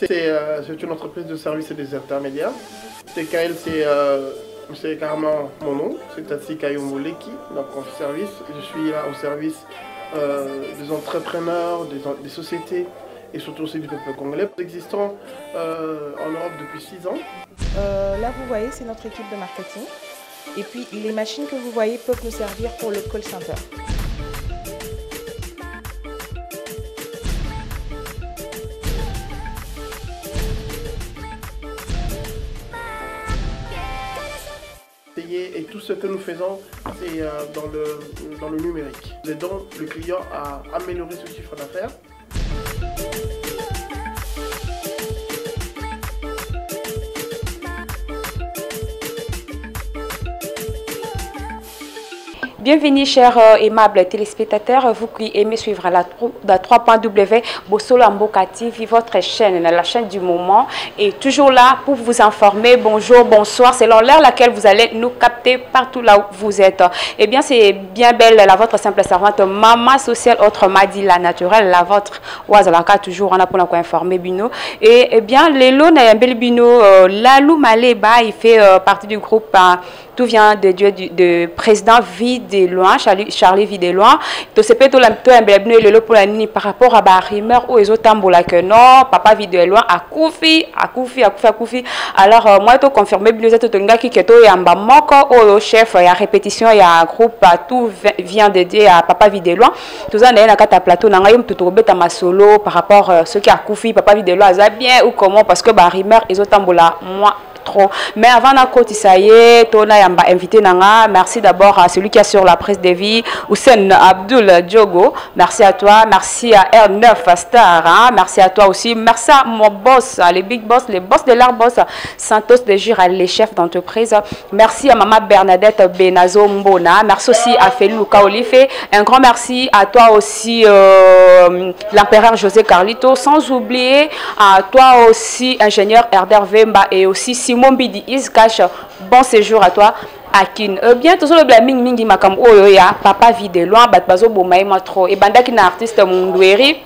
c'est une entreprise de services et des intermédiaires. TKL, c'est carrément mon nom, c'est Tatsi Kayomboleki, donc en service. Je suis là au service des entrepreneurs, des sociétés et surtout aussi du peuple congolais. Existant en Europe depuis 6 ans. Là, vous voyez, c'est notre équipe de marketing. Et puis, les machines que vous voyez peuvent nous servir pour le call center. Et tout ce que nous faisons, c'est dans le numérique. Nous aidons le client à améliorer ce chiffre d'affaires. Bienvenue chers aimables téléspectateurs, vous qui aimez suivre la 3.w Bosolo Mboka TV, votre chaîne, la chaîne du moment, est toujours là pour vous informer. Bonjour, bonsoir, selon l'heure laquelle vous allez nous capter partout là où vous êtes. Eh bien, c'est bien belle la votre simple servante, maman sociale, autrement dit la naturelle, la vôtre, Ouazalaka, toujours on a pour nous informer Bino. Et eh bien, Lelo Nayambel Bino, Lalou Maleba, il fait partie du groupe. Tout vient de Dieu, de président Videloin, Charlie Videloin. Tout ce peut tout le pour la nuit par rapport à Barimer ou les autres que non, papa Videloin a Koufi. Alors moi tout confirmé bien tout le gars qui est au yamba moko au chef il y a répétition il y a un groupe tout vient dédié à papa Videloin. Tout ça na kata plateau na ngayum tout robeta ma solo par rapport ce qui a Koufi papa Videloin ça bien ou comment parce que Barimer les autres moi trop. Mais avant la côte, ça y est, Tona Yamba invité Nanga. Merci d'abord à celui qui est sur la presse de vie, Hussein Abdul Diogo. Merci à toi, merci à R9 Star, hein? Merci à toi aussi. Merci à mon boss, les big boss, les boss de l'art boss, Santos de Jura, les chefs d'entreprise. Merci à maman Bernadette Benazo Mbona. Merci aussi à Felou Kaolife. Un grand merci à toi aussi, l'empereur José Carlito. Sans oublier à toi aussi, ingénieur Herder Vemba et aussi Simon Bidi Iscash, bon séjour à toi. Akin. Bien, tout le blaming mingi makam oya, papa Videloin, batbazo bomaïma trop. Et banda qui est un artiste mundoueri.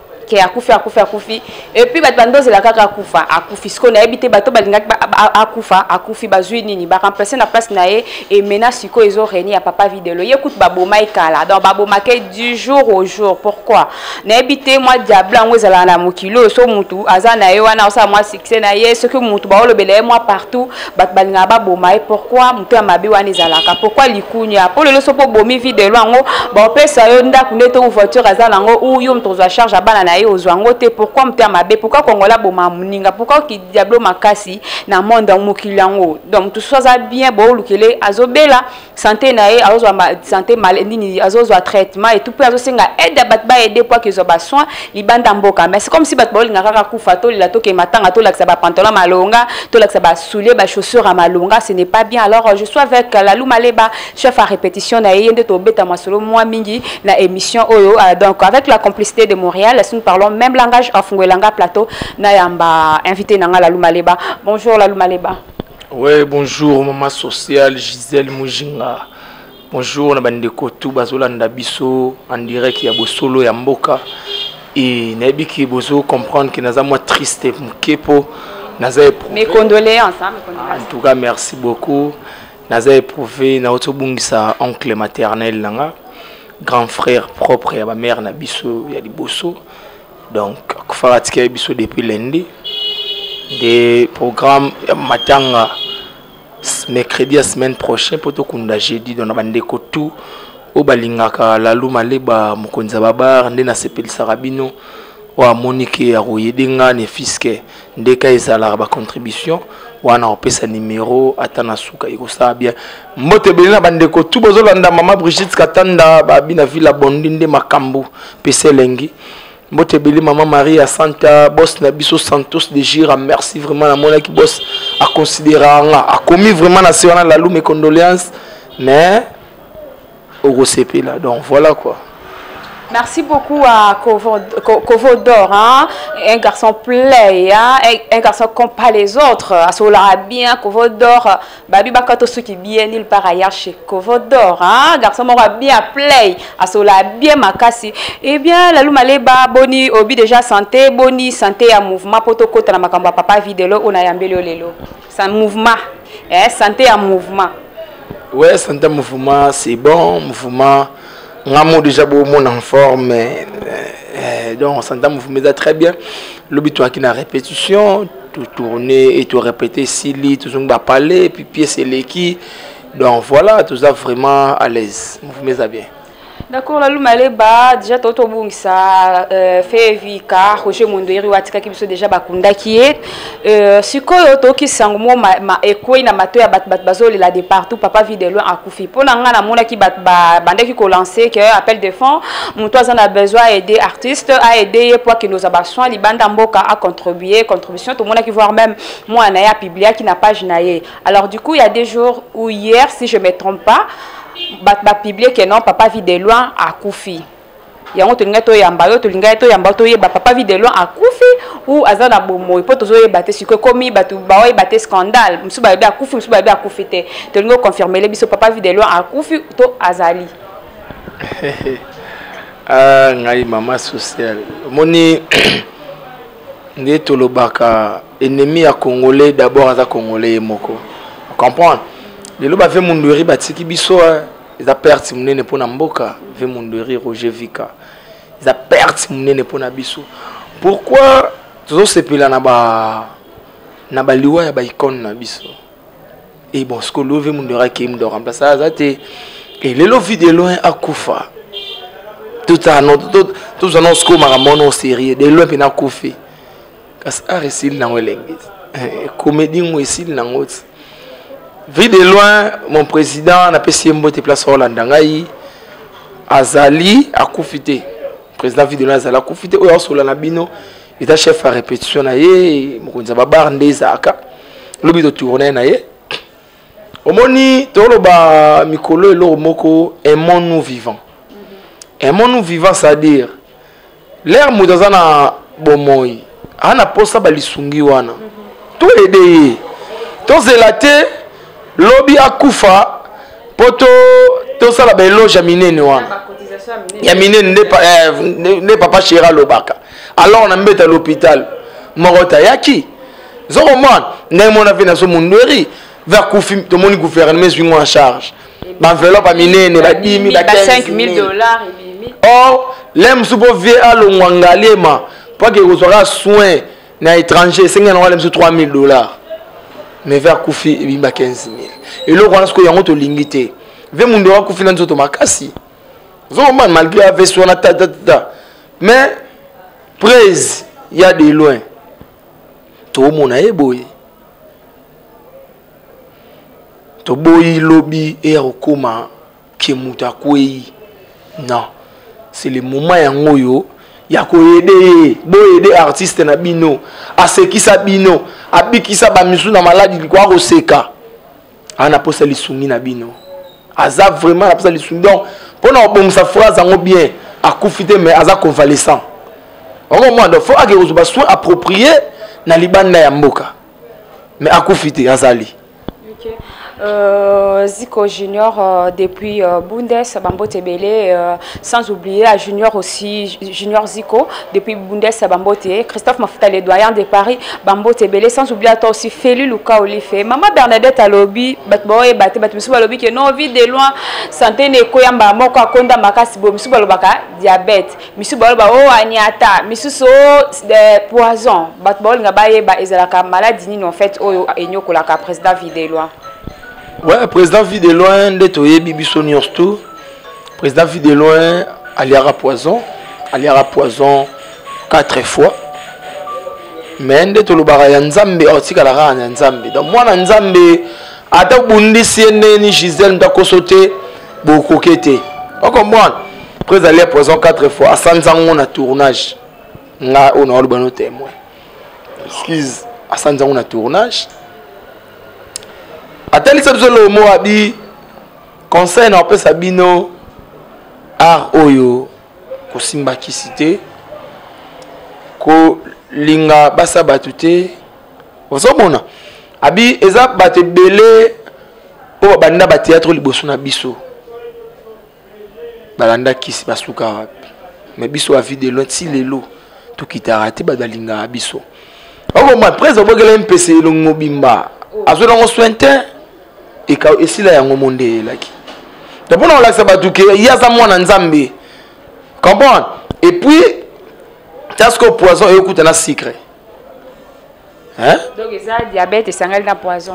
Akufi et puis batbando la kaka akufi ce qu'on a habité bateau balingak akufi bazui nini ba remplacer na place nae et maintenant siko ils ont régné à papa Videlo écoute baboma ikala donc baboma du jour au jour pourquoi na habité moi diabla ngwezala na mukilo so mutu azana ye wana osa moi succès na ye ce que mutu ba olobele moi partout batbalinga baboma pourquoi mutu ya mabi wana ezalaka pourquoi likunya pour le so po bomi Videlo ngo ba pesa yo ndaku neto voiture azala ngo ou yo mtozo charge abana na pourquoi m'tamabe pourquoi Kongola boma muninga pourquoi ki diablo makasi na monde mokilango donc tout ça bien bon lukele azobela santé nae azozwa santé malendini azozwa traitement et tout peut azosenga aide batba aider pour qu'ils soient soin libanda mboka mais c'est comme si batba linga kaka kufa to la to ke matanga to la sa ba pantalon malonga to la sa ba soulier ba chaussures à malonga ce n'est pas bien alors je suis avec Lalou Maleba chef à répétition na yende to beta masolo moi mingi na émission oyo donc avec la complicité de Montréal nous parlons même langage en Fungwelanga plateau Nayamba invité Nanga Lalou Maleba. Bonjour Lalou Maleba. Ouais, bonjour maman sociale Gisèle Mujinga. Bonjour na bandeko tout bazolanda biso en direct ya Bosolo ya Mboka et nabi ki bozo comprendre que naza moi triste mkepo naza éprouvé. Mes condoléances hein, en tout cas merci beaucoup. Naza éprouvé na otobungisa oncle maternel nanga grand frère propre ya ba mère na biso ya Liboso. Donc, il y depuis lundi des programmes matanga mercredi la semaine prochaine pour tout kunda jeudi dans la tout au balingaka Lalou Maleba mukonza babar ndena sepel sarabino wa Monique aroyedenga ne fiske ndeka ezala ba contribution wana opesa numéro atana suka ikosa bien mbote belina bandeko tout bozolanda mama Brigitte Katanda babina villa bondinde makambu pese lengi Mbotebeli maman Marie à Santa boss Nabiso Santos de Gira merci vraiment la mona qui boss a considéré a commis vraiment la séance la mes condoléances mais au CP là donc voilà quoi. Merci beaucoup à Kovo d'Or, hein? Un garçon play, hein? Un garçon comme pas les autres. À cela bien, Kovo d'Or, Babi Bakato qui bien il par ailleurs chez Kovo d'Or, hein? Garçon m'aura bien play, à cela bien makasi. Eh bien, la Lumaleba, boni, obi déjà santé, boni santé à mouvement, potoko na makamba papa vidéo, on a yambelé lelo. C'est un mouvement, santé à mouvement. Ouais, santé à mouvement, c'est bon, mouvement. Nous déjà bon en forme, donc santé à mouvement très bien. Le but qui na répétition, tout tourner et tout répéter, si lit, tout ça parler, puis pièce et l'équipe. Donc voilà, tout ça vraiment à l'aise, mouvement bien. D'accord, la Lumaleba, déjà toto bungisa fait vika, Roger Mondori watika kibiso déjà bakunda kié. Sikoyo toki sangumo ma ekoi na mato ya bat bazoli la de partout papa vidéo a kufi. Pona ngana mona ki bande ki ko lancer que appel de fonds, muto a besoin aider artistes à aider pour que nos abassons li banda mboka a contribuer, contribution tout monde qui voir même moi na ya publier qui n'a page naie. Alors du coup, il y a des jours où hier si je me trompe pas ba publier que non papa vidéo a kufi. Yango tolinga to yamba yo tolinga to yamba to yeba papa vidéo a kufi ou azana bomo ipo tozo yebate siko komi batu ba yebate scandale musu ba a kufi musu ba a kufi te tolinga confirmer le biso papa vidéo a kufi to azali. Ah ngai mama social moni nde tolobaka ennemi ya congolais d'abord aza congolais moko comprendre lelo ba fait Mondori batiki biso ils a perdu munene pona mboka fait Mondori Roger Vika ils a perdu munene pona biso pourquoi toujours sepela na ba liwa ya ba icône na biso et bon ce que le fait Mondori qui me remplacer azate et lelo vidéo loin akufa tout ça ce que maramono série de loin pena kufi kas aresil na welenge comédie mo esil na ngoti. Vu de loin, mon président n'a pas si mbote place Hollandangai Azali a koufité. Président vu de loin Azali a koufité. Oya sola na bino, il est chef à répétition na ye, mokonza babar ndeza aka. Lobi de tourner na ye. Omoni tolo ba mikolo elo moko aimons-nous vivants. Aimons-nous vivants, c'est-à-dire l'air moudazana bomoi. Ana posa balisungi wana. Tout aider. Tout zelaté lobi akufa poto to sala ba eloge ya minene wana ya minene ne papa Chira lobaka alors on a mis à l'hôpital morota yaki zoro man ne mona vina so Mondori vers kufi to moni gouvernement zwingo en charge ba enveloppe a minene ba 10 000 ba 5 000 dollars et 10 000 or lem supo vie a lo ngaliema pour que vous aurez soin na étranger 5 3 000 dollars. Mais vers Koufi, il y a 15 000. Et là, on a ce qu'il y a un limité. Vers Mondori Koufi, il y a un makasi. Malgré la version, mais, presse, il y a des loin. Tout le monde est beau. Tout le monde est lobby et recoma qui est moutakoué. Non. C'est le moment où il y a aider artistes na bino a sekisa bino a bikisa ba misu na maladi kwa koseka ana posa lisumi na bino aza vraiment na posa lisumi donc pour na bomsa phrase ngo bien a confiter mais aza convalescent on moment donc faut que vous soyez approprié na libanda ya mboka mais a confiter azali. OK. Zico Junior depuis Bundes, Bambo Tebele, sans oublier à Junior aussi, Junior Zico depuis Bundes, Bambo Tebele, Christophe Mafuta, les doyens de Paris, Bambo Tebele, sans oublier à toi aussi Félu Luka Olife, Maman Bernadette à lobby, Batboy, Batmisuba lobby qui non vide de loin, santé ne koyamba, Moko Konda Makasibo, Misuba Lobaka, diabète, Misuba Loba, oh Aniata, Misuso, des poisons, Batboy Ngabaye, Ezalaka, maladie, en fait, oh, Enyoko Laka, président vide de loin. Ouais, président vit de loin, de Toye Bibiso Nyorstu. Président vit de loin, Aliara Poison 4 fois. Mais de Tolobara Nzambe, Otikala Nzambe. Donc moi, Nzambe, Ata Bundi Sienne, ni Gisèle, Ndakosote, beaucoup kete. On comprend. Président Aliara Poison 4 fois. À Sanzango, on a tournage. On a le bon témoin. Excuse, à Sanzango, on a tournage. Atali sabzolo mo abi conseil na pe sabino art oyo kosimba kisite ko linga basa batute ozomona abi eza bate belé o banda ba théâtre liboso na biso balanda kisi basuka mais biso a vide loin ti lelo to kitara te badalinga biso oko moi presa bogela MPC longo bimba azona ngo sointin et ka esila yango monde laki d'abord on la sabatuke yaza mwana nzambe comprendre et puis tasco poison et écoute na secret hein donc ça diabète et sangal na poison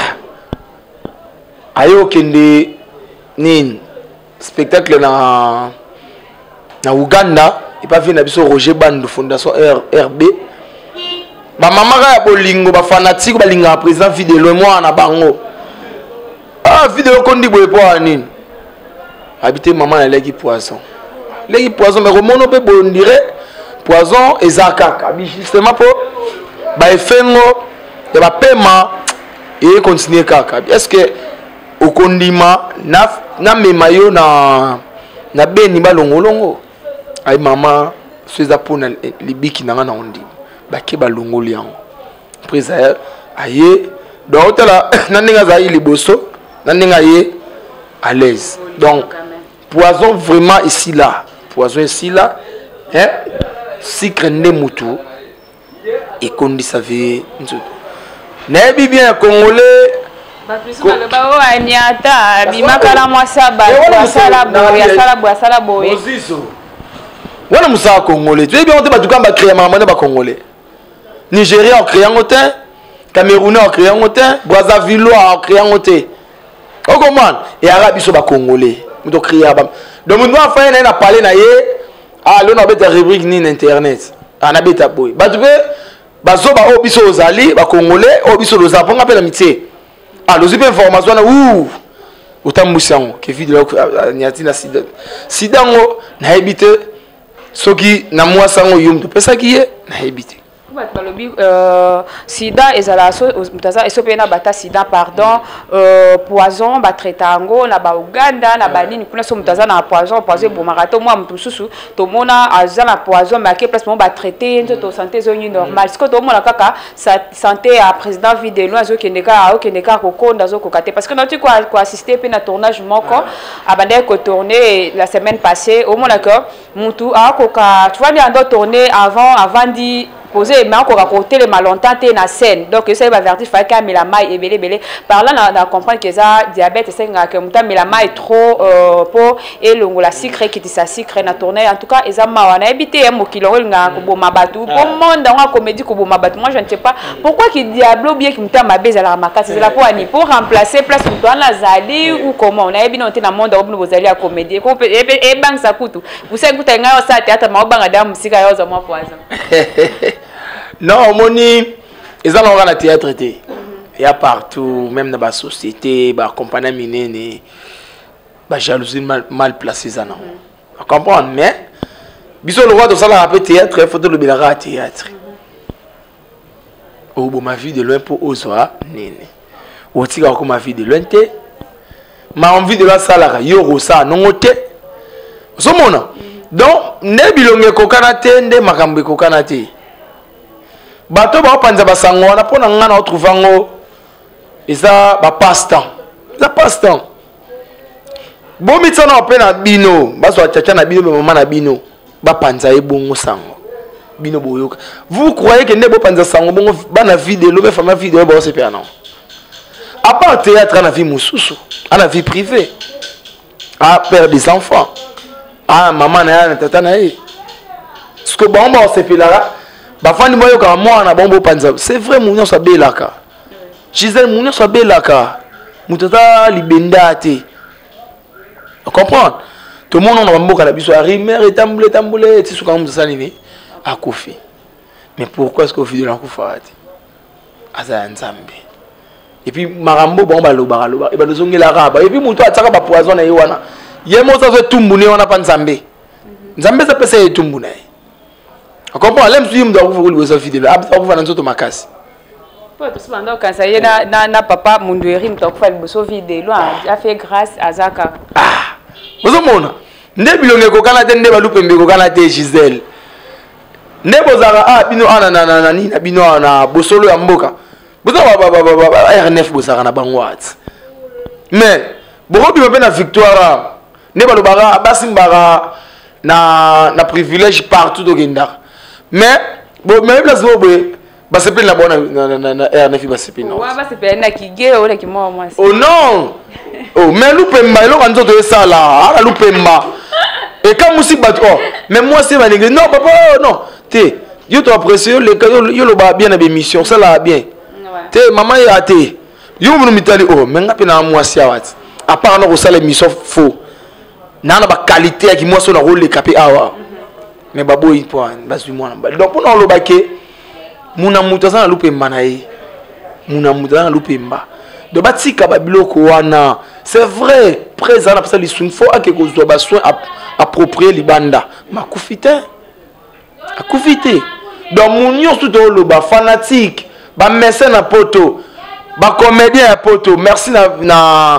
ayo kende nin spectacle na Uganda et pas venu biso Roger Bando fondation RB ba mama ya bolingo ba fanatique ba linga président vidéo moi na bango vidéo kondi boye po anine habité maman na leki poisson mais remono pe bondire poison ezaka justement pour ba efengo de ba paiement et continuer kaka est-ce que au kondima na memayo na beni balongolongo ay mama soza pona libiki na ngana ondi bake balongoli yango presa aye donc tala naninga za liboso naninga ye à l'aise donc poison vraiment ici là hein sikre ndemutu et kondi savait nebi bien congolais voilà musa congolais tu es bien on te batuka ba créer maman ba congolais Nigeria en créant auté Camerounais en créant auté Brazzaville en créant auté au comment et arabe so ba congolais muto créer ba donc nous va faire na parler na ye l'on a bête rubrique ni internet ana beta boy ba tu bazo ba obiso ozali ba congolais obiso loza ponga pe la mitié lozi pe information na utambusango ke vidéo nyati na sida ngo na ebite soki na mwasango yumtu pesa kiye na ebite balobi sida ezala mutaza esopena bata sida pardon poison ba traiter na ba Uganda na banini kuna so mutaza na poison bomarato moi mutususu to mona azana poison mais que place mo ba traiter nto santé zoni normal ce que to mona kaka santé à président vidéo azo kendeka kokonda zo kokate parce que noti ko assister pe na tournage moko abandé ko tourner la semaine passée au mona que mutu a koka tu vois bien ando tourner avant di poser mais encore à côté les malentends na scène donc ça va vertir faire que la maille et belé par là on a comprendre que ça diabète c'est que muta mais la maille trop pour et le la sucre qui dit ça sucre na tourner en tout cas ils ont on a évité un kilo nga ko boma batu pour monde dans comédie ko boma batu moi je ne sais pas pourquoi qui diablo bien qui muta mabeza la makasi c'est la pour remplacer place muta na zali ou comment on a bien on na monde on vous allez à comédie et bang ça coûte vous savez que nga ça théâtre ma banga da musique ya za moi poison. Non, moni, ils ont un théâtre. Il y a partout, même dans la société, la compagnie minière, la jalousie mal placée. Vous comprenez? Mais, si le roi de ça a théâtre, il faut le bélara à théâtre. Au bout ma vie de loin pour Ozoa, néné. Au tigre comme ma vie de loin, ma envie de la salle, yoro ça, non, ote. Vous comprenez? Donc, ne bilonge kokanate, ne makambe kokanate. Bato ba panza basango na pona ngana otrouvango eza ba passe-temps. Ça passe-temps. Bon mitana opena bino, baso achacha na bino mama na bino, ba panza ebongo sango. Bino boyoka. Vous croyez que ne bo panza sango bongo bana vidéo, le fama vidéo ba se pia non. À part théâtre na vie mususu, na vie privée. À père des enfants. Maman na tata na e. Ce que bon ba se pia là. Bafani moyo ka mwana bombo panza c'est vrai munyo sa belaka Gisèle munyo sa belaka mutata libenda te tu comprends tout le monde on a mboka la biso rimer et tamboule ti suka mutasa nini akufi mais pourquoi est-ce qu'au vidéo la kufati asa nzambe et puis marambo bon baloba et ba dozongela raba et puis muto ataka ba poison na yiwana yemo sa zo tumbune wana pa nzambe nzambe sa pesa tumbune. On comprend, l'aime suivre dans vous vidéo. Après, vous allez ma casse. Quand ça y est, na papa Mundoueri, m't'a fait le beau vidéo. A fait grâce à Zaka. Vous avez nde bilonge kokana te nde balupembe kokana te Gisèle nde bozaka bino na nini na bino na bosolo ya mboka bozaka R9 bozaka na bango ati mais bokobima mpe na victoire nde balobaka basimbaka na privilège partout okendaka mais mais place boboye basepeli na bona na R9 basepeli na basepeli na kige ola kimoa mwasi oh non oh mais lupemba eloko nzoto esala ala lupemba ekamusi bato oh mais moi c'est balingi non papa non te yo to apprécier yo lo ba bien na émission ça là bien te maman ya te yo mu mitali oh mais ngapi na mwasi awati à part na ko sala émission faux na ba qualité ya ki mwasi na rôle capé awa mais baboyi point basi mwana donc pour na lo ba ke muna mutu za na lupemba na ye muna mutu za na lupemba de batika babiloko wana c'est vrai présent na pasa lisungi faut ake ko zo ba soin approprié libanda makufite akufite donc munyo tout le ba fanatique ba mécène na poto ba comédien à poto merci na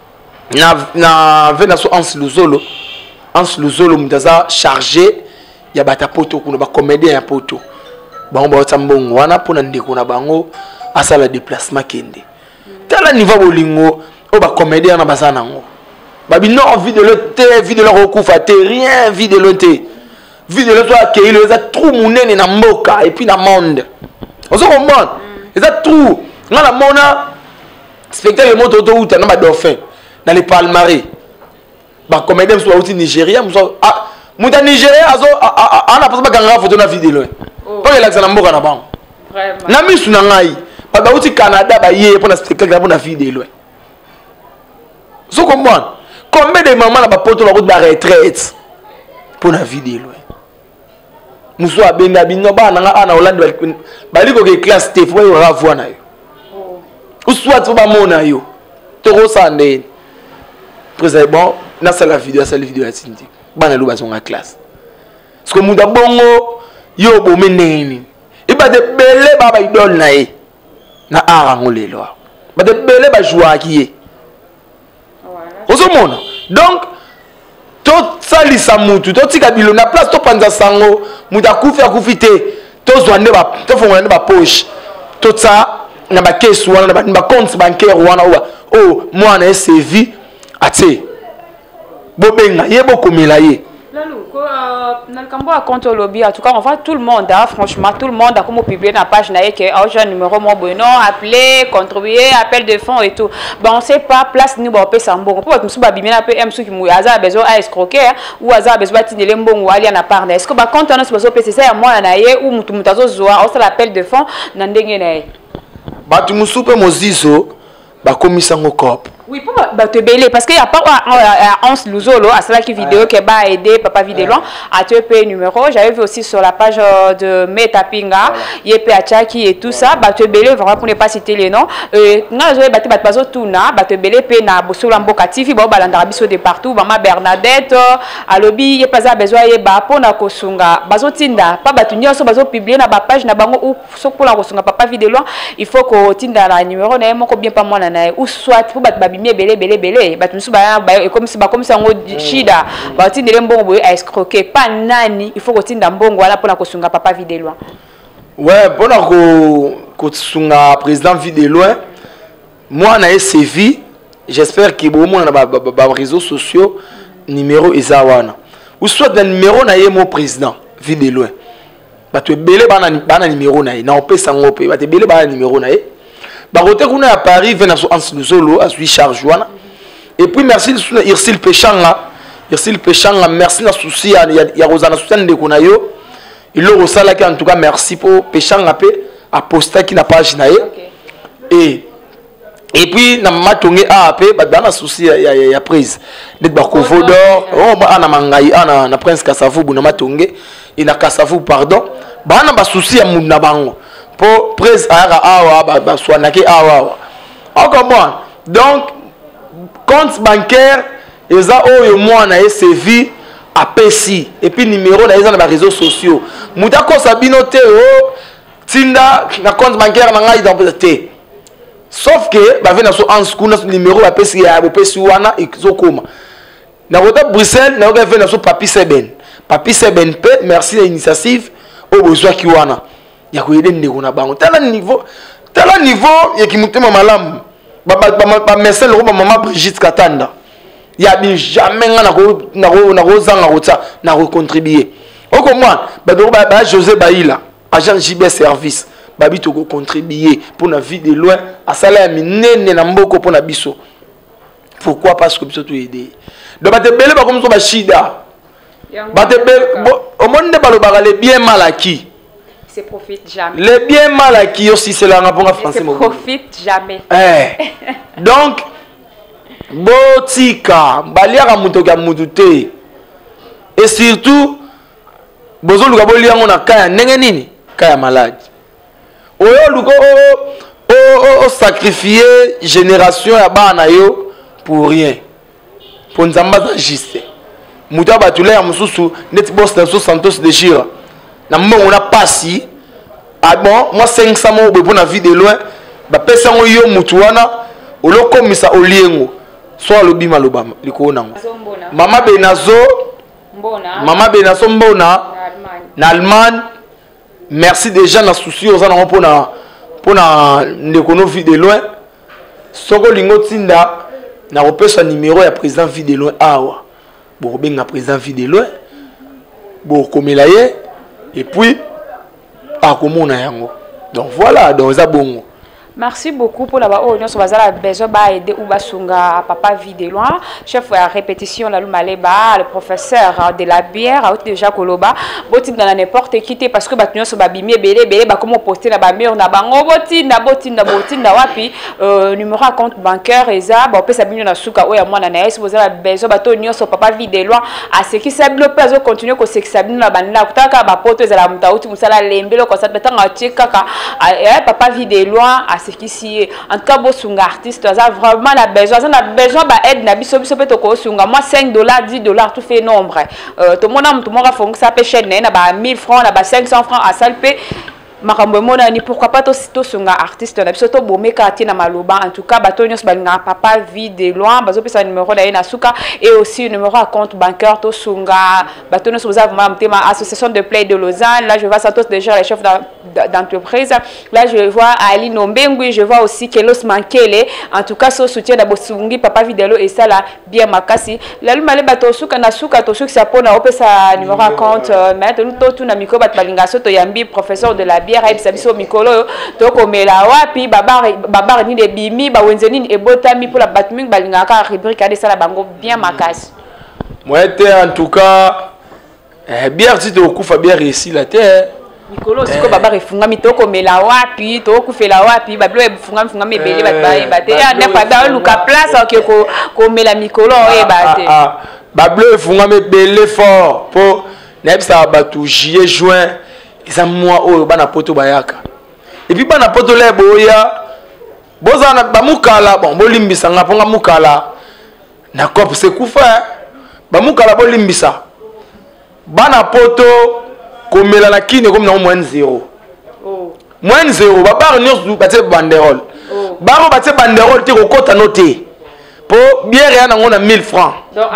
venaso Ans Luzolo mutaza chargé ya bata poto kuna ba comédien à poto bango ba tambongo wana pona ndeko na bango asala déplacement kende tala niveau bolingo o ba comédien na basana ngo babi non vie de l'autre vie de leur okufa te rien vie de l'autre vie de l'autre que il les a trop munene na mboka et puis na monde on se comprend ils a trop na mona spectacle moto to uta na ba dauphin dans les palmarès ba comédien soit au Nigeria muta Nigeria azo ana pas ba ganga photo na vidéo pas relax na mboka na bango vraiment na misu na ngai ba uti Canada ba yé pour na spectacle na vidéo so comprendre combien de mamans na ba poto na route ba retraite pour la vidéo muso abenga bino ba na ana Hollande baliko ke classe T faut yo ravoir na yo ou soit to ba mona yo to ko sande très bon na sala vidéo ya tindi bana lo ba zonga classe parce que muda bongo yo bo meneni e ba de bele ba idole na ye na arango lelo ba de bele ba joie ki ye voilà donc to salisa mutu to tika bilo na place to panza sango muta kufi te to zwande ba to fongana ba poche to tsa na ba caisse wana na ba compte bancaire wana oh moi na CV ate bobenga yebo komela ye dans le cambo à compte lobby en tout cas on voit tout le monde hein, franchement tout le monde a comme publié dans la page na que j'ai un numéro mon bon appeler contribuer appel de fonds et tout bon on sait pas place ni bon peut sambo pour tout ba bimena peu m qui mou hasard besoin à escroquer ou hasard besoin tinele mbongo ali na parna est-ce que ba compte on se besoin c'est ça moi na ye ou mutu mutazo zoa on ça l'appel de fonds na ndenge na ye ba tu musupe mozizo ba komisango cop. Oui, pour te belé parce qu'il y a pas Ans Luzolo, à cela qui vidéo qui va aider Papa Vidéo à te payer numéro. J'avais vu aussi sur la page de Metapinga, Yepe Achaki et tout ça. Bah te belé vraiment pour ne pas citer les noms. Non, je vais battre bateau tout na, bah te belé pe na Bosola Mbokatifi, bah balanda biso de partout, Mama Bernadette, à lobby yé pas ça besoin yé bah pour na kosunga, bazo tinda, pas battu nyoso bazo publier na ba page na bango ou so pour la kosunga Papa Vidéo, il faut que tinda la numéro na moko bien pas moi na ou soit pour battre belé batumisu ba comme ça ngo shida ba tindele mbongo boye a escroquer pas nani il faut que tinda mbongo wala pona kosunga Papa Vidéo ouais pona ko sunga président Vidéo moi na CV j'espère que bon na ba réseaux sociaux numéro ezawana ou soit dans numéro na ye mon président Vidéo ba to belé bana numéro na ye na opesa ngope ba te belé bana numéro na ye ba roté kuna à Paris vient à Ans Luzolo à suivre charge wana et puis merci Irsil Pechanga merci na souci ya Rosana Souciane de kuna yo il le resala en tout cas merci pour Pechanga pe a posté qui na page na ye et puis na matonge a pe ba na souci ya prise de ba Kovodor oh ba ana mangai ana na Prince Kasavu na matonge ina Kasavu pardon ba na ba souci ya muna bango pour prise awa ba soanaki awa comment donc compte bancaire eza oyo mwana CV a PC et puis numéro na eza na réseaux sociaux muta ko sabino te o tinda na compte bancaire na ngai dans te sauf que ba vena so en school na numéro ba PC ya bo PC wana ezokoma na kota Bruxelles na fait na so Papi Seben pe merci l'initiative au besoin ki wana ya ko yede ndeko na bango tala niveau ya ki mutema malamu ba message ko ba maman Brigitte Katanda ya bi jamais nga na ko zanga kota na ko contribuer oko moi ba José Baïla agent JB service babi to ko contribuer pour la vie de loin à salaire minene na mboko pour na biso. Pourquoi? Parce que biso to aider donc ba te belé ba comme so ba shida ba te au monde ba lo ba les bien mal acquis se profite jamais les bien mal acquis aussi c'est la rapport en français se profite jamais donc botika baliaka muto ka mututé et surtout bozo luka bolia ngona kaya ndenge nini kaya malade oyo luko o sacrifier génération ya bana yo pour rien pour nzamba za juste muto batula ya mususu net boss na so Santos de Gira na mbongo na pasi bon moi 500 mo pour na vie de loin ba pesa ngo yo mutu wana olokomisa oliengo so lobi malobama liko nango mama benazo mbona na Allemagne merci déjà na souci aux ana pour na ndekono vie de loin soko lingo tinda na repesa numéro ya président vie de loin awa bo benga président vie de loin bo komela ye et puis akomona yango donc voilà donc za bongo. Merci beaucoup pour la besoin aider ou basunga papa vie de loin chef à répétition la lumaleba le professeur de la bière a déjà koloba boti dans n'importe qui parce que batunyo so babimi belé ba comment poster na ba mur na bango boti na wapi numéro à compte bancaire eza ba pesa binyo na suka oya mwana na yesu bozala besoin batunyo so papa vie de loin à ce qui s'ablo pas zo continuer ko sexabino na banla kutaka ba poto ezala mutauti musala lembelo ko sa betanga chekaka papa vie de loin ce qui s'y en tout cas bosunga artiste ça vraiment la besoin aide na biso peut ko sunga moi $5 $10 tout fait nombre tout le monde font ça peut chaîne na ba 1000 francs na ba 500 francs à salpe makambo mona ni pourquoi pas to sunga artiste na biso to bomeka tina maloba en tout cas bato nyos balinga papa vie de loin bazo pesa numéro na ina suka et aussi numéro à compte bancaire to sunga bato nyos vous avez vraiment tema association de play de Lausanne là je vois Santos déjà les chefs d'entreprise là je vois Ali Nombengui je vois aussi Kelos Mankele en tout cas so soutien na bosungi papa vidéo et ça là bien makasi la lumale bato suka na suka to suka sapona opesa numéro à compte mais to na miko bat balinga so to yambi professeur de la bière et sabiso mikolo to komela wapi babar ni de bimi ba wenzeni e botami pour la batming balinga ka rubrique de ça la bango bien makasi moi en tout cas bière si to kufa bière ici la terre Mikolo siko baba refunga mitoko mela wapi to kufela wapi bablo efunga mebele bate ya ne pa ba luka place ko mela mikolo e bate bablo efunga mebele fort po nebisa batu juin eza mois oyo bana poto bayaka et puis bana poto le boya bozana bamukala bon bolimbisa nga ponga mukala na cop se kufa bamukala bolimbisa bana poto komela na kine comme na -0 -0 babar nyos baté banderole baro baté banderole te kokota noté po bière ya nango na 1000 francs donc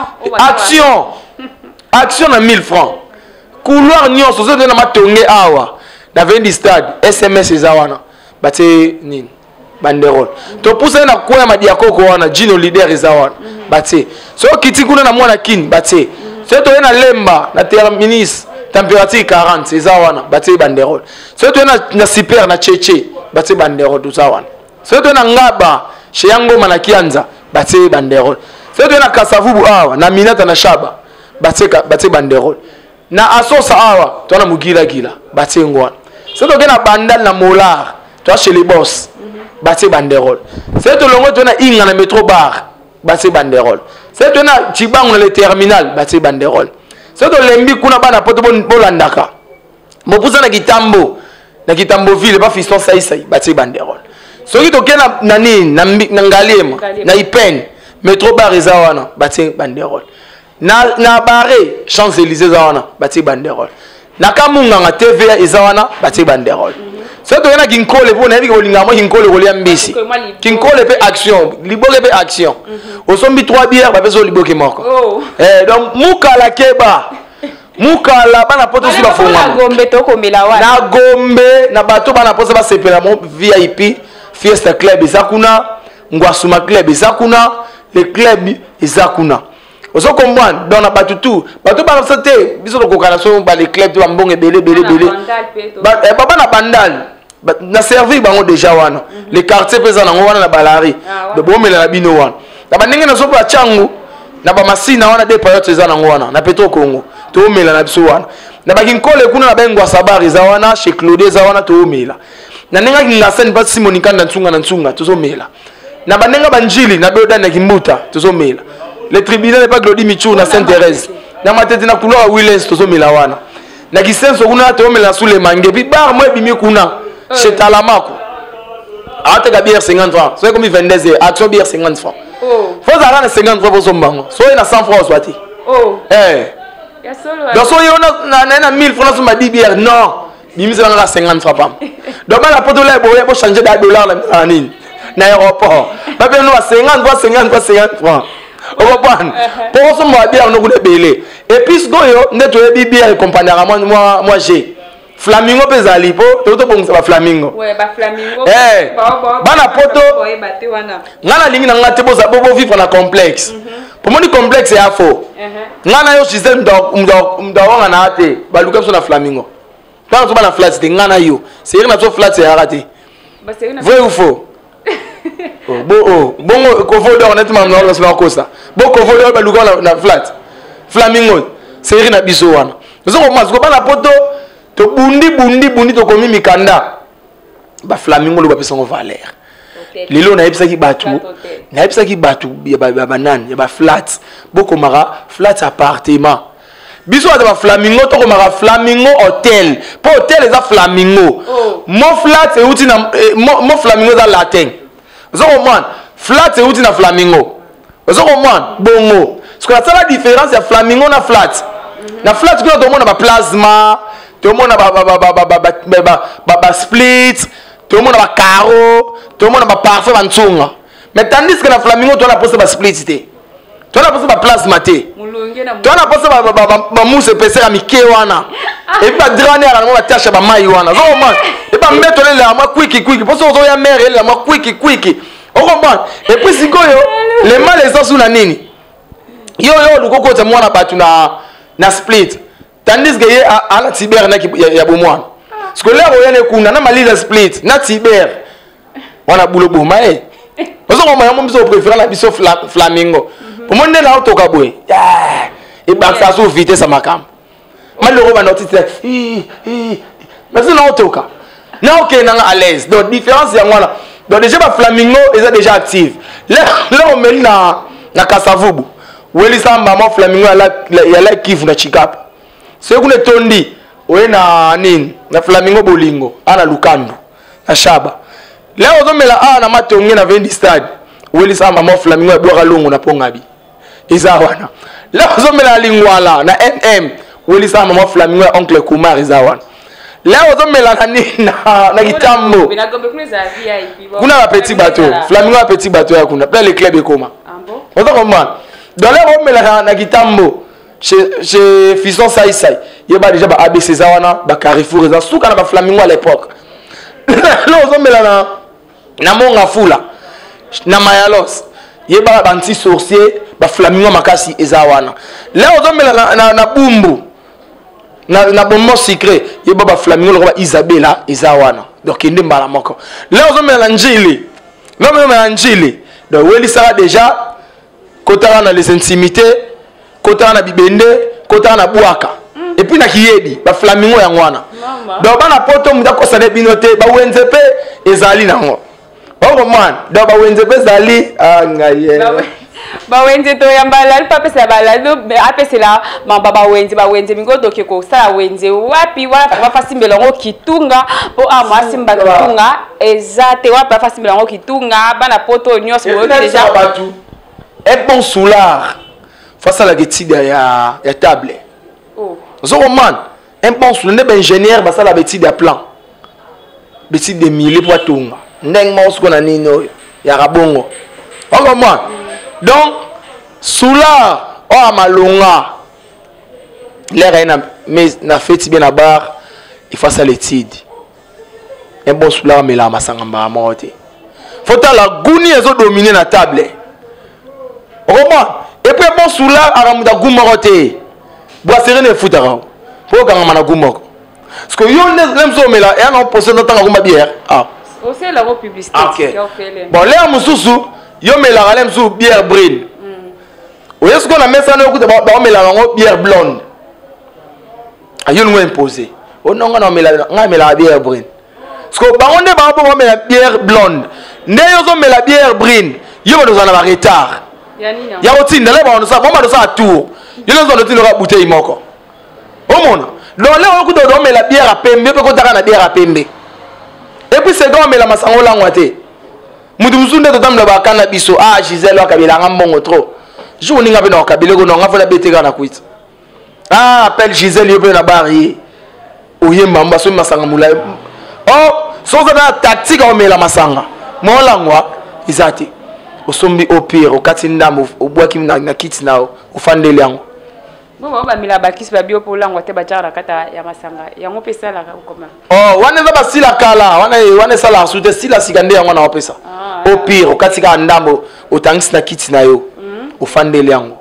action na 1000 francs couloir nyos zo na matonge awa na vendi stade SMS ezawana baté nini banderole to pousa na koya madiakoko wana jino leader ezawana baté so kiti kuna na mwana kine baté so to na lemba na terminus température 40 c'est ça wana baté banderole so to na super na cheche baté banderole tout ça wana so to na ngaba chez yango manakianza baté banderole so to na kasavubu awa na minata na shaba baté banderole na asosa awa to na mugila gila baté ngwana so to na bandal na molar to chez les boss baté banderole so to longo to na inga na métro bar baté banderole so to na chibango na le terminal baté banderole so to lembi kuna bana poto bolandaka mopusa na kitambo ville ba fiston saisai baté banderole soki to kena na nini na ngaliema na ipen métro bar ezawana baté banderole na bare Champs-Élysées ezawana baté banderole na kamunga nga TVA ezawana baté banderole so to yana kinkole po na yebi ko linga mo kinkole ko lia mbisi kinkole pe action liboke pe action osombi 3 bières ba bezo liboke moko donc mukala keba mukala bana poto si ba fonga na gombe to komela wana na gombe na bato bana posa ba sepela mo VIP Fiesta Club ezakuna Ngwasuma Club ezakuna le club ezakuna ozo comprendre dans na bato tout bato bana sauter biso ko kana so ba les clubs ba mbonge belé ba na bandal na servi bango déjà wana les quartiers pesa na wana na balari de bomela na bino wana na bandenge na so ba changu na ba masina wana de période ezana wana na Petro Congo to mela na biso wana na ba kinkole kuna na bengwa sabari za wana chez Claude za wana to mela na nenga kingasani ba Simonika na ntunga to mela na banenga banjili na beoda na kimbuta to mela le tribunal pas Glody Michou na Sainte-Thérèse na matete na couloir Willens to mela wana na kisenso kuna to mela sous les mangue puis bar moi bimi kuna chez Talamako ate ka bière 50 francs so comme 22 action bière 50 francs faut ça 50 francs pour son bango so na 100 francs soit ya solo donc so yo na 1000 francs sur ma bière non bimi c'est na 50 francs pam donc la poto là pour changer de dollar na nini na aéroport ba bien no 50 francs on va prendre pour son ma bière no ku de belé et puis goyo neto e bière compagnie moi j'ai Flamingo pezali po to bongisa ba Flamingo ba Flamingo bana poto ngana lingi na ngate boza bobo vivre na complexe pour moi ni complexe ya fo ngana yo système mdawanga na ate ba luka so na Flamingo quand to bana flat de ngana yo c'est na so flat ya raté vrai ou faux bongo ko fo do honnêtement na so ko ça boko fo do ba luka na flat Flamingo c'est na biso wana zo ko mas ko bana poto to bundi to komi mikanda ba Flamingo lo ba pesongo valeur lelo na yebisa ki batu ya ba nan ya ba flat boko mara flat appartement biso ba Flamingo to ko mara Flamingo hotel po hotel eza Flamingo mo flat e uti na mo Flamingo za latin zo ko man flat e uti na Flamingo zo ko man bongo ce qu'on a la différence ya Flamingo na flat na flat ko to mona ba plasma tout le monde a split, tout le monde a carreau, tout le monde a parfait en tsunga. Mais tandis que la Flamingo, tu as posé ma split, tu as posé ma plasma, tu as posé ma mousse épaisseur à Mikewana. Et puis, tu as posé ma tâche à Maïwana. Et puis, mettre les mains quick, pour ça, on a mère, les mains quick. Et puis, si les mains, les os sous la nini. Yo, le coco, c'est moi, na split. Tandis que à la cyber ya bomwana parce que là on est kuna na malisa split na cyber wana bulo boma parce que moi je préfère la biso Flamingo pour moi na auto kabwe et baksa so vitesse ça makam malheureux ba notite mais c'est na auto ka na OK na à l'aise donc différence ya ngwana donc déjà ba Flamingo est déjà active là on met na Kasavubu welisa maman Flamingo ya la kivu na Chikapa c'est qu'on est tondi ouais na nini na Flamingo bolingo ana lukando na shaba leo ozomela na matonge na 20 stade weli sa mama Flamingo boka longo na pongabi izawana leo ozomela lingwala na weli sa mama Flamingo oncle Kumar izawana leo ozomela na nini na kitambo kuna ba petit bateau Flamingo ba petit bateau ya kuna plein les clubs ekoma on va comprendre dans leo ozomela na kitambo chez Fisson Saïsaï, il y a déjà ABC Zawana, Carrefour, Souka na Flamingo à l'époque. Là, on a na Monga Fula, na Mayalos, il y a un petit sorcier, Flamingo Makasi et Zawana. Là, on a na Bumbu, na Bombo Secret, il y a Flamingo Isabella et Zawana. Donc, il y a un moko. Là, on a Angeli. Là, on a Angeli. Donc, oui, ça a déjà, quand on a les intimités, kota na bibende kota na buaka et puis na kiyedi ba Flamingo ya ngwana donc bana poto muda ko sane binote ba wenzepe ezali nango oh man donc ba wenzepe ezali ngaye ba wenze to yambala pa pesa bala no apese la mamba ba wenze mingo doke ko sala wenze wapi wa fasimbela ngo kitunga po amasimba kitunga ezate wa pa fasimbela ngo kitunga bana poto nyos mo déjà un bon soulard face à la guétide ya table. Oh. So man, un bon soulard ingénieur basa la guétide à plan. beti de milliers pour tunga ndeng mo siko na nino ya rabongo encore moi donc soula o amalonga l'air na fête bien à bar il faut ça l'étude un bon soula mais la masanga ba morte faut la gouni ezo dominer la table comment et puis bon soula aramuda gumorote bois serene futara pour quand on a gumoko parce que yo nem so mela et on possède dans ta bière ah aussi la publicité bon l'air mususu yo mela galem sou bière brune ou est-ce qu'on a mis ça dans ba mela bière blonde ayo nous imposer on on mela bière brune parce que ba on ba mela bière blonde ne yo zo mela bière brune yo ba dozana ba retard ya otinda le ba on ça ba doza tour yo zo no tinora bouteille moko o mona donc là on ko do mela bière a pembe pe ko taka na bière a pembe et puis c'est donc mela masango la ngwate mudu musunde to tamla ba kana biso ah Gisèle wa kabila ngambongo trop jour ninga be na kabila ko no ngafona beteka na kwit ah appelle Gisèle yo be na bari oye mamba so masanga mulai oh so ça na tactique o mela masanga mo langwa izati osombi au pire au kati ndambo obwaki na kiti nao ofandele yango bon ba mila bakisi ba bio pour langwa te ba tjara kata ya masanga yango pesa la comment oh wana za basila kala wana sala sute sila sikande yango na opesa au pire au kati ka ndambo otangisi na kiti nayo ofandele yango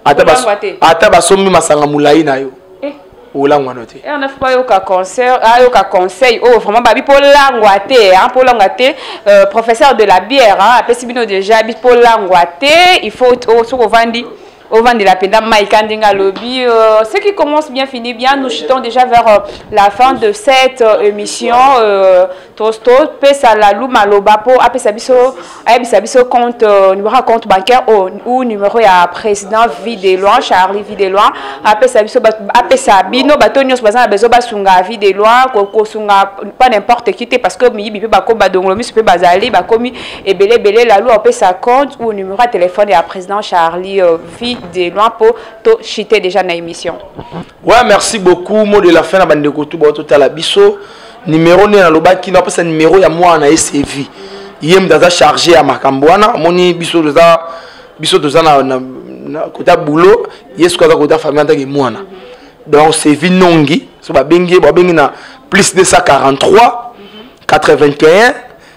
ata basombi masanga mulai nayo olangwa note et on a fait pas yoka concert yoka conseil oh vraiment babi pour langwa te hein pour langwa te professeur de la bière hein après sibino déjà bi pour langwa te il faut au vendre la peine Maïkandinga lobby ce qui commence bien finit bien nous chutons déjà vers la fin de cette émission tosto pesa la luma lobapo apesa biso compte numéro compte bancaire ou numéro ya président Videloin Charlie Videloin apesa biso apesa bino batonios bazana bezo basunga Videloin ko sunga pas n'importe qui parce que mibi pe bako badongolo mi pe bazali bakomi ebele la loi apesa compte ou numéro de téléphone ya président Charlie de loin pour to chiter déjà dans l'émission. Ouais, merci beaucoup. Mot de la fin, la bande de Kotou, total abisso. Numéro né dans le bas qui n'a pas ce numéro, il y a moi en ASV. Yem daza chargé à Makambouana. Moni bisso de ça na kota boulot. Yes quoi kota famille en tant que moi na. Donc c'est Vinongi. So ba bengi na plus 243 81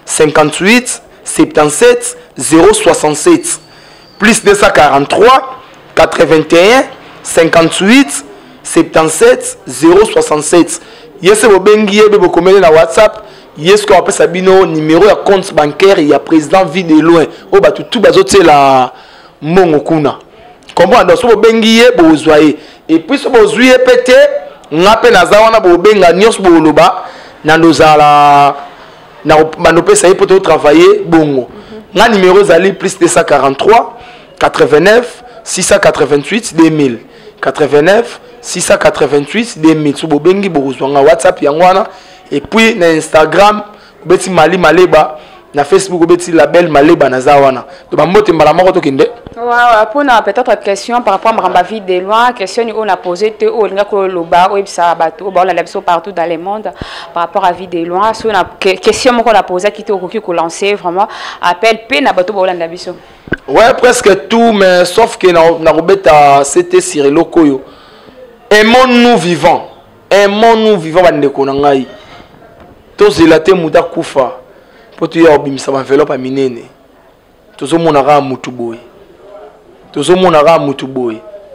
58 77 067 plus 243 81 58 77 067 yes bo bengi yebe bo komele na WhatsApp yes ko apesa bino numéro ya compte bancaire ya président Videloin o batu tout bazotela mongo kuna comprendre so bo bengi ye bo zoye et puis so bo zoye pété ngape na zawana bo benga nyos bo loba na ndozala na manopesa ye poto travailler bongo nga numéro zali plus 243 89 688 2000 89 688 2000 so bobengi bozwanga WhatsApp yangwana et puis na Instagram beti Mali Maleba na Facebook beti label Maleba na zawana to bamote mbala moko to kende ouais pour na peut-être question par rapport à Mramba Videloin question on a posé te o linga ko loba o ibsa bato ba on l'a besoin partout dans le monde par rapport à Videloin so na question qu'on a posé qui te okoki ko lancer vraiment appel pe na bato ba on l'a biso. Ouais, presque tout, mais sauf que na robeta c'était Cyrilo Koyo. Aimons-nous vivants. Aimons-nous vivants bandeko na ngai. To zelate muda kufa. Poto ya obimisa ba enveloppe minene. Tozo monaka mutu boy. Tozo monaka mutu boy.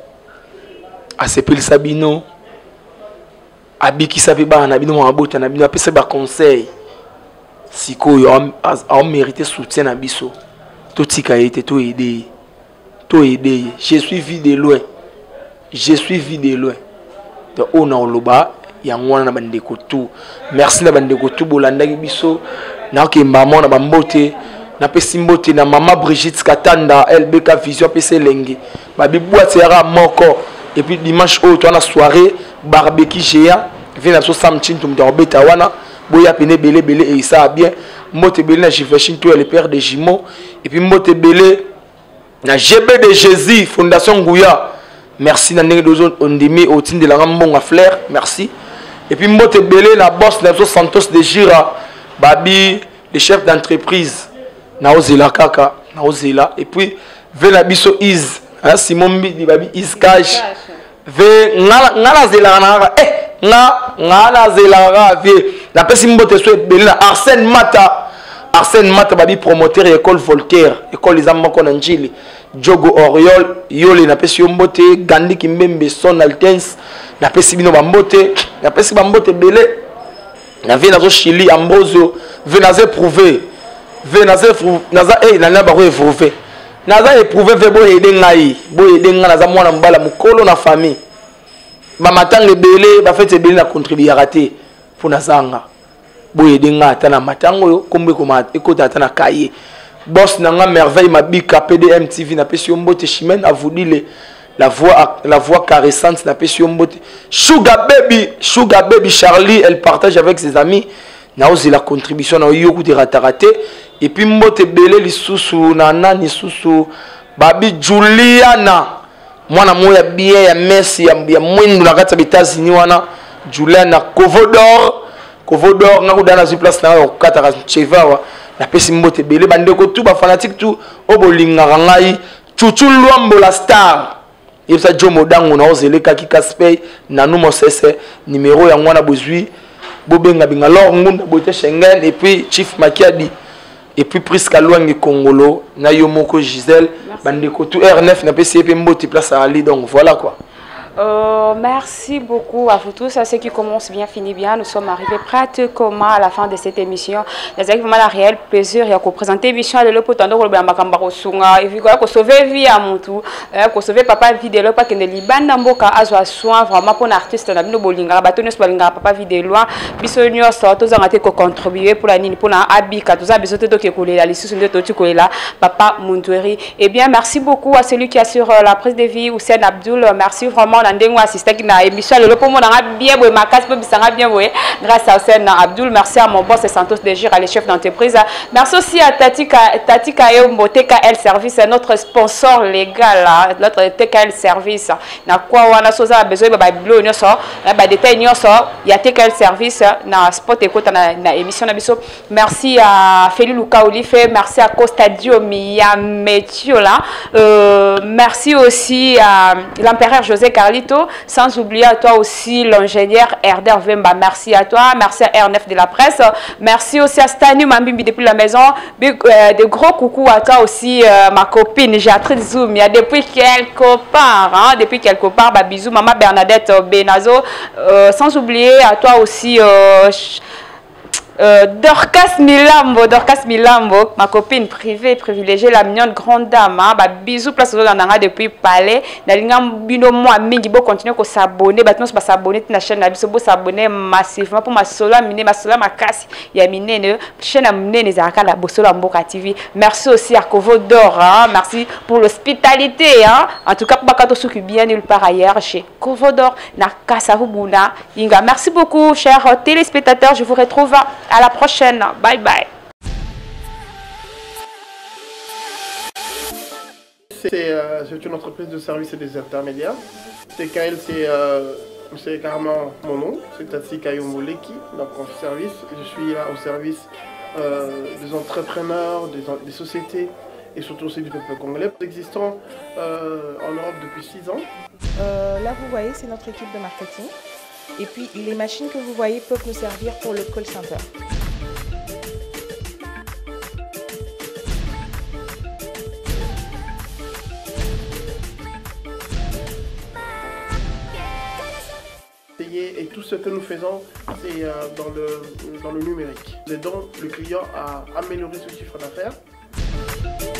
Asepeli sabino. Abiki sabi ba na bino mabota na bino apesa ba conseil. Sikoyo a mérité soutien na biso. Tout tika été tout aider. Je suis Videloin. Je suis Videloin. Donc on a loba ya ngwana na bandeko tout. Merci na bandeko tout bolanda biso na ke maman na bambote na pesimbote na maman Brigitte Katanda LBK Vision PC Lengi. Ba bi boîte ya moko et puis dimanche au toi na soirée barbecue géant vient so samchin tum dans beta wana boya pene belé et ça bien Mote belé na Jiveshin tout le père des jumeaux et puis Mote belé na GB de Jésus Fondation Gouya. Merci na ndenge dozo ondimi au tin de la ngambonga Flair, merci. Et puis Mote belé na boss na Santos de Gira babi les chefs d'entreprise naozela kaka naozela et puis ve na biso is Simon Mbidi babi is cash ve ngala zela na ngala zela ve na pesi mbote so ebele Arsène Mata babi promoteur école Voltaire école les amako na njili Jogo Oriol yole na pesi mbote Gandhi Kimbembe Son Altens na pesi bino bambote na pesi bambote belé na vie nazo Chili Ambrosio ve nazo éprouvé ve nazo naza na ba éprouvé naza éprouvé ve boyede nga naza mwana mbala mukolo na famille ba matanga belé ba fete belé na contribuer raté pour nazanga boyede nga atana matango yo kombe koma ekota atana kaye boss nanga merveille mabika PDM TV na pesi mbote Chimène Avudile la voix caressante na pesi mbote Sugar Baby Charlie elle partage avec ses amis na ozi la contribution na yo kuti raté et puis mbote belé lisusu na nani susu babi Juliana mwana moya bien ya Messi ya mwindu na kati ya États-Unis wana Juliana Kovodor nga kudana zi place na yo kataka chevawa na pesi mbote belé bandeko tout ba fanatique tout obolinga ngai Chuchu Luambo la star yebisa Jomo Dango na ozeleka ki Kaspey nanu Mosese numéro ya mwana bozui bobenga binga lor ngunda bote Schengen et puis Chief Makiadi et puis Priska Luangi Kongolo na Yomoko Gisèle bandeko tout R9 na pesi pe mbote place à Ali donc voilà quoi. Merci beaucoup à vous tous. Ce qui commence bien finit bien. Nous sommes arrivés pratiquement à la fin de cette émission. Nous avons vraiment un réel plaisir de présenter l'émission de l'Opotando pour le et puis pour sauver vie à mon tour, pour sauver papa vidéo pas que ne libanda mboka azwa soin vraiment pour l'artiste na bino bolinga batonyo balinga papa vidéo bisonyo sorto za ngate ko contribuer pour la nini pour na abika tous a besoin de que coller la liste de tout coller papa Muntweri. Et bien merci beaucoup à celui qui assure la prise de vie Hussein Abdul. Merci vraiment ndengwa assisté qui na émission le lopo mona bien boy makas pe bisanga bien boy grâce à Hussein Abdul. Merci à mon boss Santos Degir à les chefs d'entreprise. Merci aussi à Tati Kayombo TKL Service notre sponsor légal notre TKL Service na quoi wana soza besoin ba blo nyoso ba détail nyoso ya TKL Service na spot écoute na émission na biso. Merci à Feli Luka Olife, merci à Costadio Miyametiola, merci aussi à l'empereur José Carlito, sans oublier à toi aussi l'ingénieur Herder Vemba, merci à toi, merci à R9 de la presse, merci aussi à Stani Mambimbi depuis la maison, de gros coucou à toi aussi ma copine Géatrice Zoom, il y a depuis quelque part, bah, bisous maman Bernadette Benazo, sans oublier à toi aussi Dorcas Milambo, ma copine privée, privilégiée, la mignonne grande dame, hein, bah, bisous place aux autres depuis Palais. N'alingam bino moi mingi bo continuer ko s'abonner, bah nous s'abonner na chaîne na biso bo s'abonner massivement pour ma sola ma casse ya minene chaîne minene zaka la Bosola Mboka TV. Merci aussi à Kovodor, hein, merci pour l'hospitalité, hein. En tout cas pour bakato souki bien nulle part ailleurs chez Kovodor na Kasarubuna. Inga, merci beaucoup chers téléspectateurs, je vous retrouve à la prochaine. Bye bye. C'est une entreprise de services et des intermédiaires. TKL, c'est carrément mon nom. C'est Tatsi Kayombo Leki. Donc en service, je suis là au service des entrepreneurs, des sociétés et surtout aussi du peuple congolais. Existant en Europe depuis 6 ans. Là, vous voyez, c'est notre équipe de marketing. Et puis, les machines que vous voyez peuvent nous servir pour le call center. Et tout ce que nous faisons, c'est dans le numérique. Nous aidons le client à améliorer son chiffre d'affaires.